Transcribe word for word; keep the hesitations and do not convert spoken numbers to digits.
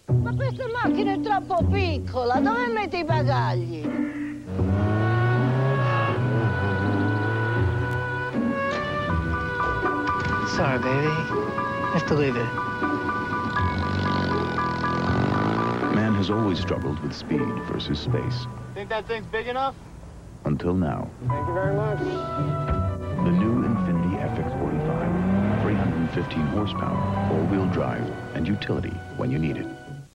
Ma questa macchina è troppo piccola, dove metti i bagagli? Sorry, baby. Have to leave it. Man has always struggled with speed versus space. Think that thing's big enough? Until now. Thank you very much. The new Infinity F X forty-five. three hundred fifteen horsepower, all-wheel drive, and utility when you need it.